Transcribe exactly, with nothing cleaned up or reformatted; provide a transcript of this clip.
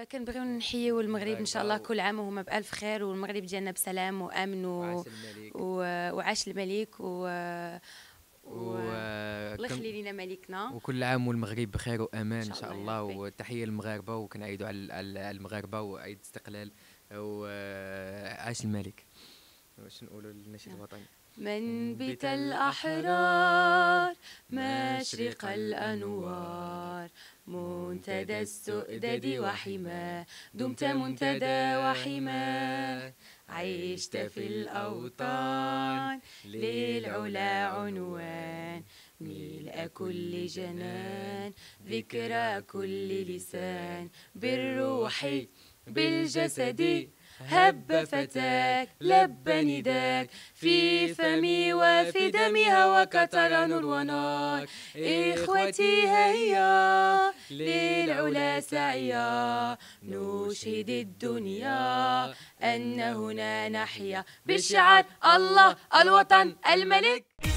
كنبغيو نحييو المغرب ان شاء الله كل عام وهما بالف خير، والمغرب ديالنا بسلام وامن و... و... وعاش الملك و و الله يخلي لينا ملكنا، وكل عام والمغرب بخير وامان ان شاء الله. وتحيه للمغاربه، وكنعيدوا على المغاربه وعيد استقلال وعاش الملك. واش نقولوا للنشيد الوطني؟ منبت الأحرار مشرق الأنوار، منتدى السؤدد وحماه، دمت منتدى وحماه، عشت في الأوطان للعلا عنوان، ملء كل جنان ذكرى كل لسان، بالروح بالجسد هب فتاك لب نداك، في فمي وفي دمي هواك ترى نور ونار، إخوتي هيا للعلا سعيا، نشهد الدنيا أن هنا نحيا، بالشعار الله الوطن الملك.